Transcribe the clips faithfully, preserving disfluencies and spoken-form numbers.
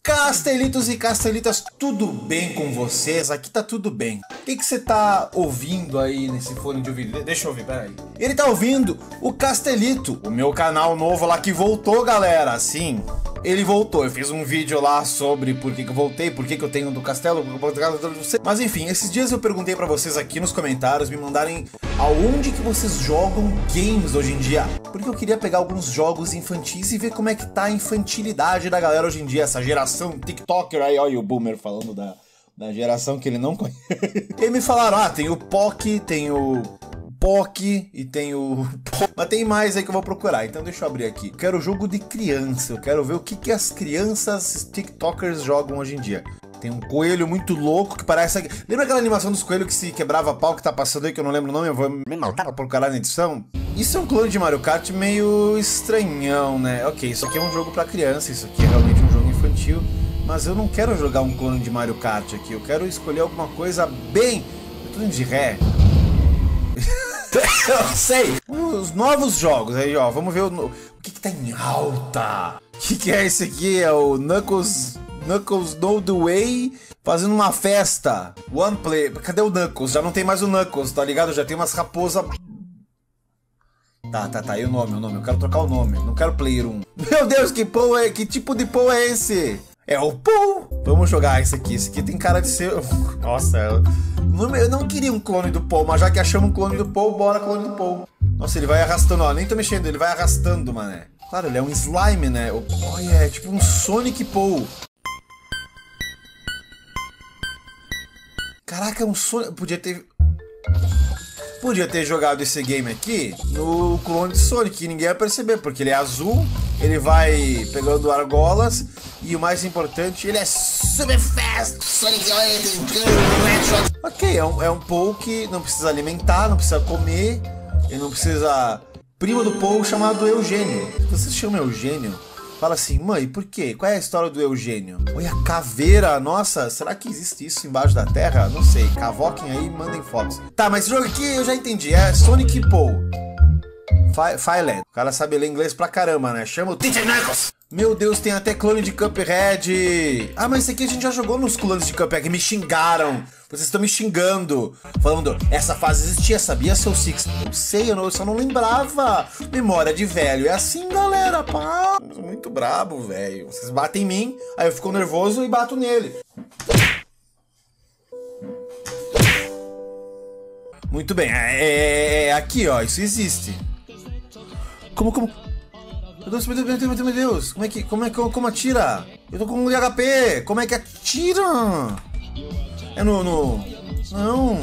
Castelitos e castelitas, tudo bem com vocês? Aqui tá tudo bem. O que que você tá ouvindo aí nesse fone de ouvido? Deixa eu ouvir, peraí. Ele tá ouvindo o Castelito, o meu canal novo lá que voltou, galera. Sim, ele voltou. Eu fiz um vídeo lá sobre por que que eu voltei, por que que eu tenho do castelo. Mas enfim, esses dias eu perguntei pra vocês aqui nos comentários, me mandarem aonde que vocês jogam games hoje em dia. Porque eu queria pegar alguns jogos infantis e ver como é que tá a infantilidade da galera hoje em dia, essa geração TikToker aí, olha o Boomer falando da, da geração que ele não conhece. E me falaram, ah, tem o Poc, tem o Poc e tem o... Mas tem mais aí que eu vou procurar, então deixa eu abrir aqui. Eu quero jogo de criança, eu quero ver o que que as crianças TikTokers jogam hoje em dia. Tem um coelho muito louco que parece... Lembra aquela animação dos coelhos que se quebrava pau que tá passando aí, que eu não lembro o nome, eu vou me matar pra procurar na edição? Isso é um clone de Mario Kart meio estranhão, né? Ok, isso aqui é um jogo pra criança, isso aqui é realmente um jogo infantil, mas eu não quero jogar um clone de Mario Kart aqui, eu quero escolher alguma coisa bem... Eu tô indo de ré. Eu sei! Os novos jogos aí, ó, vamos ver o, o que que tá em alta. O que que é esse aqui? É o Knuckles... Knuckles No The Way fazendo uma festa. One Play. Cadê o Knuckles? Já não tem mais o Knuckles, tá ligado? Já tem umas raposas. Tá, tá, tá. E o nome, o nome. Eu quero trocar o nome. Não quero Player um. Meu Deus, que Pou é? Que tipo de Pou é esse? É o Pou. Vamos jogar esse aqui. Esse aqui tem cara de ser... Nossa, eu não, eu não queria um clone do Pou, mas já que achamos um clone do Pou, bora clone do Pou. Nossa, ele vai arrastando, ó. Nem tô mexendo, ele vai arrastando, mané. Claro, ele é um slime, né? Olha, é tipo um Sonic Pou. Caraca, é um Sonic... Podia ter... Podia ter jogado esse game aqui no clone de Sonic, que ninguém ia perceber, porque ele é azul, ele vai pegando argolas, e o mais importante, ele é super fast! Sonic... Ok, é um, é um Pou que não precisa alimentar, não precisa comer, ele não precisa... Primo do Pou chamado Eugênio. Você se chama Eugênio? Fala assim, mãe, por quê? Qual é a história do Eugênio? Olha a caveira, nossa, será que existe isso embaixo da terra? Não sei, cavoquem aí e mandem fotos. Tá, mas esse jogo aqui eu já entendi, é Sonic Pou. Fireland. O cara sabe ler inglês pra caramba, né? Chama o Teacher Knuckles. Meu Deus, tem até clone de Cuphead. Ah, mas esse aqui a gente já jogou nos clones de Cuphead. Me xingaram. Vocês estão me xingando. Falando, essa fase existia, sabia, seu Six? Eu sei, eu, não, eu só não lembrava. Memória de velho. É assim, galera, pá. Muito brabo, velho. Vocês batem em mim, aí eu fico nervoso e bato nele. Muito bem. É, é, é aqui, ó. Isso existe. Como, como... Meu Deus, meu Deus, meu Deus, meu Deus, como é que, como é que, como atira? Eu tô com um de H P, como é que atira? É no, no, não.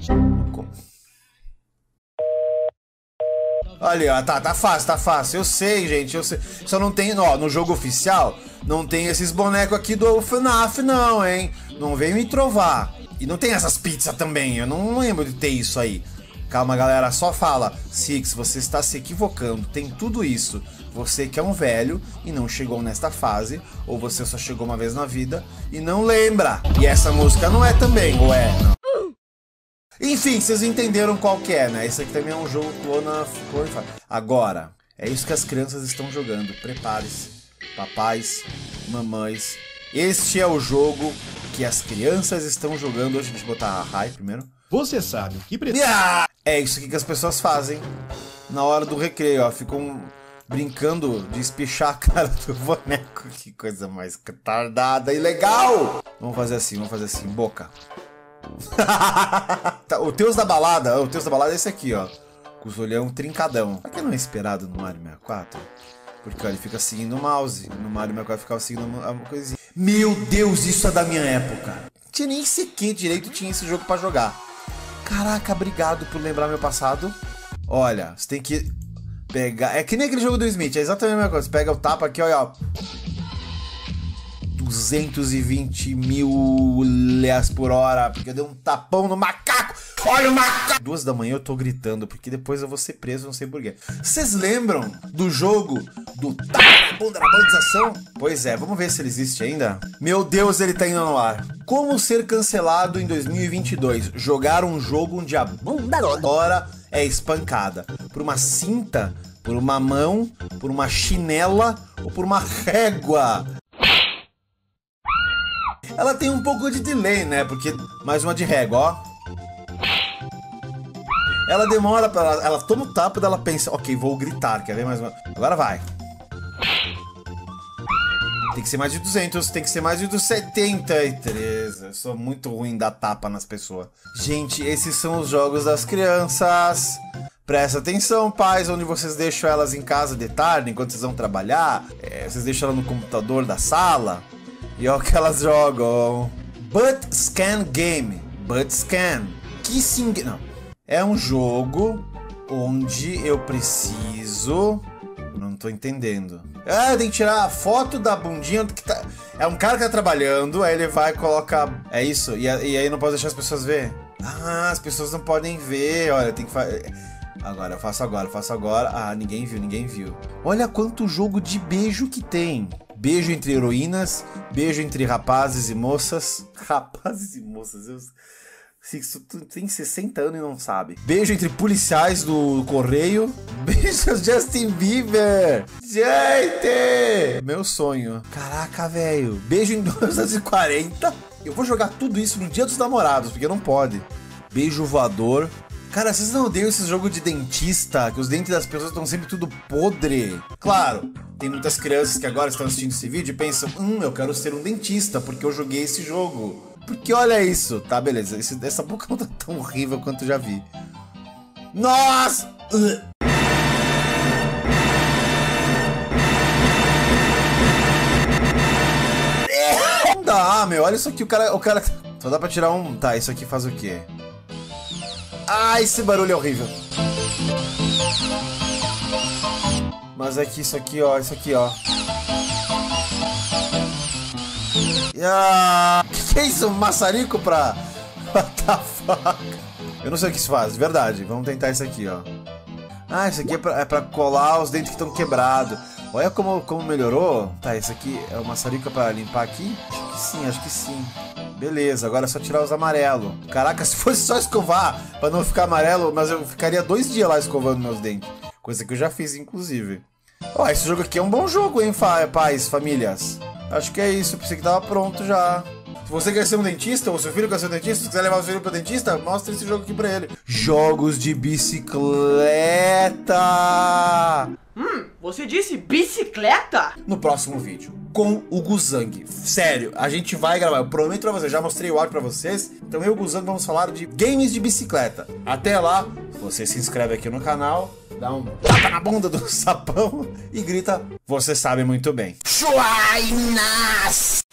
Olha, ó, tá, tá fácil, tá fácil, eu sei, gente, eu sei. Só não tem, ó, no jogo oficial, não tem esses bonecos aqui do F NAF não, hein? Não vem me trovar. E não tem essas pizzas também, eu não lembro de ter isso aí. Calma, galera, só fala. Six, você está se equivocando, tem tudo isso. Você que é um velho e não chegou nesta fase, ou você só chegou uma vez na vida e não lembra. E essa música não é também, ou é? Não. Enfim, vocês entenderam qual que é, né? Esse aqui também é um jogo clona... Agora, é isso que as crianças estão jogando. Prepare-se, papais, mamães. Este é o jogo que as crianças estão jogando hoje. Deixa eu botar a high primeiro. Você sabe o que precisa. Yeah! É isso aqui que as pessoas fazem na hora do recreio, ó. Ficam brincando de espichar a cara do boneco. Que coisa mais retardada e legal! Vamos fazer assim, vamos fazer assim, boca. Tá, o Teus da balada, o Teus da balada é esse aqui, ó. Com os olhão trincadão. Por que não é esperado no Mario sessenta e quatro? Porque ó, ele fica seguindo o mouse. No Mario sessenta e quatro ficava seguindo uma coisinha. Meu Deus, isso é da minha época. Tinha nem sequer direito tinha esse jogo pra jogar. Caraca, obrigado por lembrar meu passado. Olha, você tem que pegar... É que nem aquele jogo do Smith, é exatamente a mesma coisa. Você pega o tapa aqui, olha, ó. duzentos e vinte mil milhas por hora, porque eu dei um tapão no macaco. Olha o macaco! Duas da manhã eu tô gritando, porque depois eu vou ser preso, não sei porquê. Vocês lembram do jogo do tapa na bunda da bandização? Pois é, vamos ver se ele existe ainda. Meu Deus, ele tá indo no ar. Como ser cancelado em dois mil e vinte e dois? Jogar um jogo onde a bunda hora é espancada por uma cinta, por uma mão, por uma chinela ou por uma régua. Ela tem um pouco de delay, né? Porque mais uma de régua, ó. Ela demora pra ela, ela toma o tapa e ela pensa, ok, vou gritar, quer ver mais uma? Agora vai. Tem que ser mais de duzentos, tem que ser mais de dos setenta e três. Eu sou muito ruim da tapa nas pessoas. Gente, esses são os jogos das crianças. Presta atenção, pais, onde vocês deixam elas em casa de tarde, enquanto vocês vão trabalhar. É, vocês deixam ela no computador da sala. E olha o que elas jogam. Butt Scan Game. Butt Scan. Kissing... Não. É um jogo onde eu preciso... Não tô entendendo. Ah, tem que tirar a foto da bundinha que tá... É um cara que tá trabalhando, aí ele vai e coloca... É isso? E, e aí não pode deixar as pessoas ver? Ah, as pessoas não podem ver. Olha, tem que fazer... Agora, eu faço agora, eu faço agora. Ah, ninguém viu, ninguém viu. Olha quanto jogo de beijo que tem. Beijo entre heroínas, beijo entre rapazes e moças. Rapazes e moças, eu... Tu tem sessenta anos e não sabe. Beijo entre policiais do correio. Beijo Justin Bieber. Gente! Meu sonho. Caraca, velho. Beijo em mil novecentos e quarenta. Eu vou jogar tudo isso no Dia dos Namorados, porque não pode. Beijo voador. Cara, vocês não odeiam esse jogo de dentista? Que os dentes das pessoas estão sempre tudo podre. Claro, tem muitas crianças que agora estão assistindo esse vídeo e pensam, hum, eu quero ser um dentista porque eu joguei esse jogo. Porque olha isso. Tá, beleza. Esse, essa boca não tá tão horrível quanto eu já vi. Nossa! Não dá, meu. Olha isso aqui. O cara, o cara... Só dá pra tirar um... Tá, isso aqui faz o quê? Ah, esse barulho é horrível. Mas é que isso aqui, ó. Isso aqui, ó. Ah, que é isso? Um maçarico pra... What the fuck? Eu não sei o que isso faz, de verdade. Vamos tentar isso aqui, ó. Ah, isso aqui é pra, é pra colar os dentes que estão quebrados. Olha como, como melhorou. Tá, isso aqui é o maçarico pra limpar aqui? Acho que sim, acho que sim. Beleza, agora é só tirar os amarelos. Caraca, se fosse só escovar pra não ficar amarelo, mas eu ficaria dois dias lá escovando meus dentes. Coisa que eu já fiz, inclusive. Ó, esse jogo aqui é um bom jogo, hein, pais, famílias. Acho que é isso, pensei que tava pronto já. Se você quer ser um dentista, ou seu filho quer ser um dentista, se quiser levar o seu filho pra dentista, mostra esse jogo aqui pra ele. Jogos de bicicleta! Hum, você disse bicicleta? No próximo vídeo, com o Guzang. Sério, a gente vai gravar, eu prometo pra vocês, já mostrei o áudio pra vocês. Então eu e o Guzang vamos falar de games de bicicleta. Até lá, você se inscreve aqui no canal, dá um tapa na bunda do sapão e grita, você sabe muito bem. Chuainas!